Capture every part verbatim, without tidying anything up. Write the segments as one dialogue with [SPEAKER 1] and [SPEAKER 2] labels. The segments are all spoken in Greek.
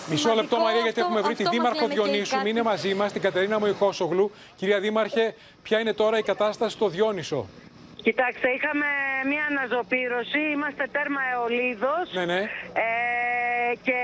[SPEAKER 1] Μισό λεπτό, Μαρία, γιατί έχουμε βρει τη Δήμαρχο Διονύσου. Είναι μαζί μας, την Κατερίνα Μοϊχόσογλου. Κυρία Δήμαρχε, ποια είναι τώρα η κατάσταση στο Διόνυσο?
[SPEAKER 2] Κοιτάξτε, είχαμε μια αναζωπήρωση, είμαστε τέρμα Αιωλίδος.
[SPEAKER 1] Ναι, ναι.
[SPEAKER 2] Ε, και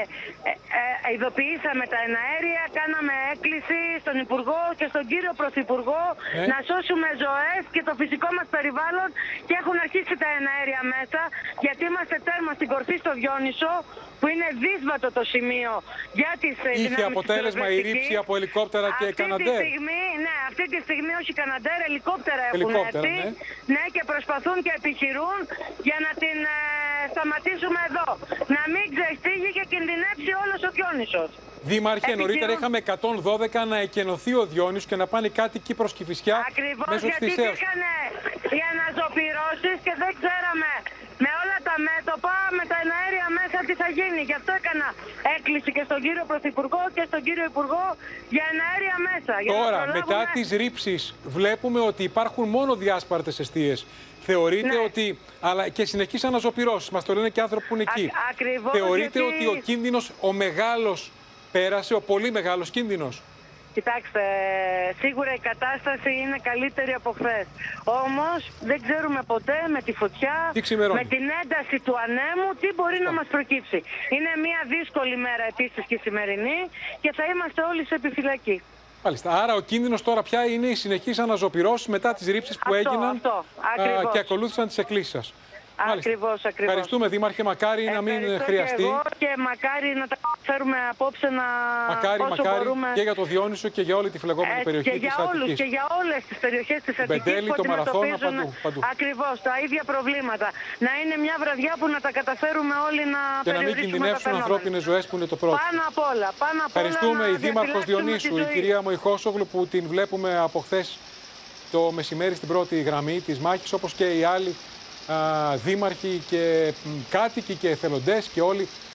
[SPEAKER 2] ε, ε, ειδοποιήσαμε τα εναέρια, κάναμε έκκληση στον Υπουργό και στον κύριο Πρωθυπουργό
[SPEAKER 1] ναι.
[SPEAKER 2] να σώσουμε ζωές και το φυσικό μας περιβάλλον, και έχουν αρχίσει τα εναέρια μέσα, γιατί είμαστε τέρμα στην κορφή στο Διόνυσο, που είναι δύσβατο το σημείο για τις δυνάμεις.
[SPEAKER 1] Είχε αποτέλεσμα η ρήψη από ελικόπτερα και
[SPEAKER 2] αυτή
[SPEAKER 1] καναντέρ.
[SPEAKER 2] Τη στιγμή, ναι, αυτή τη στιγμή όχι καναντέρ, ελικόπτερα έχουν
[SPEAKER 1] ελικόπτερα,
[SPEAKER 2] έρθει.
[SPEAKER 1] Ναι.
[SPEAKER 2] ναι, και προσπαθούν και επιχειρούν για να την ε, σταματήσουμε εδώ. Να μην ξεφύγει και κινδυνεύσει όλος ο Διόνυσος.
[SPEAKER 1] Δήμαρχε, νωρίτερα είχαμε εκατόν δώδεκα να εκενωθεί ο Διόνυσος και να πάνε κάτοικοι προς Κηφισιά μέσω της
[SPEAKER 2] γιατί
[SPEAKER 1] Θησέως.
[SPEAKER 2] υπήρχαν οι αναζωπυρώσεις και δεν ξέραμε με όλα τα μέτωπα, με τα εναέρια μέσα τι θα γίνει. Γι' αυτό έκανα έκκληση και στον κύριο Πρωθυπουργό και στον κύριο Υπουργό για εναέρια μέσα.
[SPEAKER 1] Τώρα,
[SPEAKER 2] για
[SPEAKER 1] μετά τις ρήψεις, βλέπουμε ότι υπάρχουν μόνο διάσπαρτες εστίες. Θεωρείτε
[SPEAKER 2] ναι.
[SPEAKER 1] ότι, αλλά και συνεχείς αναζωπυρώσεις, μας το λένε και άνθρωποι που είναι εκεί.
[SPEAKER 2] Α, ακριβώς,
[SPEAKER 1] Θεωρείτε
[SPEAKER 2] γιατί...
[SPEAKER 1] ότι ο κίνδυνος, ο μεγάλος, πέρασε, ο πολύ μεγάλος κίνδυνος?
[SPEAKER 2] Κοιτάξτε, σίγουρα η κατάσταση είναι καλύτερη από χθες. Όμως δεν ξέρουμε ποτέ με τη φωτιά, με την ένταση του ανέμου, τι μπορεί να μας προκύψει. Είναι μια δύσκολη μέρα επίσης και σημερινή και θα είμαστε όλοι σε επιφυλακή.
[SPEAKER 1] Μάλιστα. Άρα ο κίνδυνος τώρα πια είναι οι συνεχείς αναζωπυρώσεις μετά τις ρήψεις που
[SPEAKER 2] αυτό,
[SPEAKER 1] έγιναν
[SPEAKER 2] αυτό,
[SPEAKER 1] α, και ακολούθησαν τις εκκλήσεις σας.
[SPEAKER 2] Ακριβώς, ακριβώς.
[SPEAKER 1] Ευχαριστούμε, Δήμαρχε. Μακάρι να μην χρειαστεί.
[SPEAKER 2] Και, εγώ και μακάρι να τα φέρουμε απόψε να
[SPEAKER 1] μακάρι,
[SPEAKER 2] όσο
[SPEAKER 1] μακάρι
[SPEAKER 2] μπορούμε.
[SPEAKER 1] Και για το Διόνυσο και για όλη τη φλεγόμενη
[SPEAKER 2] ε,
[SPEAKER 1] περιοχή
[SPEAKER 2] και
[SPEAKER 1] της
[SPEAKER 2] για όλους,
[SPEAKER 1] Αττικής.
[SPEAKER 2] και για όλες τις περιοχές της Αττικής
[SPEAKER 1] Μπεντέλη,
[SPEAKER 2] που
[SPEAKER 1] το Μαραθώνα,
[SPEAKER 2] αντιμετωπίζουν
[SPEAKER 1] παντού, παντού.
[SPEAKER 2] ακριβώς τα ίδια προβλήματα. Να είναι μια βραδιά που να τα καταφέρουμε όλοι να
[SPEAKER 1] και
[SPEAKER 2] περιορίσουμε.
[SPEAKER 1] Και να μην κινδυνεύσουν ανθρώπινες ζωές που είναι το πρώτο.
[SPEAKER 2] Πάνω απ' όλα. Πάνω απ'
[SPEAKER 1] Ευχαριστούμε
[SPEAKER 2] όλα
[SPEAKER 1] η Δήμαρχος Διονύσου, η κυρία Μοϊχόσογλου, που την βλέπουμε από χθες το μεσημέρι στην πρώτη γραμμή της μάχης, όπως και οι άλλοι α, δήμαρχοι και κάτοικοι και εθελοντές και όλοι